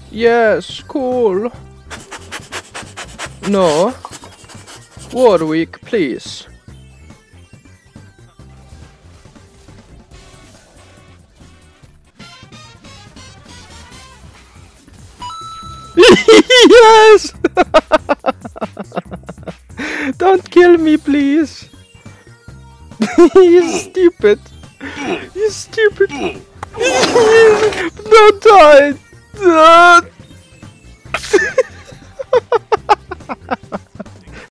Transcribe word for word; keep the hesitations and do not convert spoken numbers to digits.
Yes, cool. No. Warwick, please. Yes! Don't kill me, please. He's stupid. He's stupid. Don't die.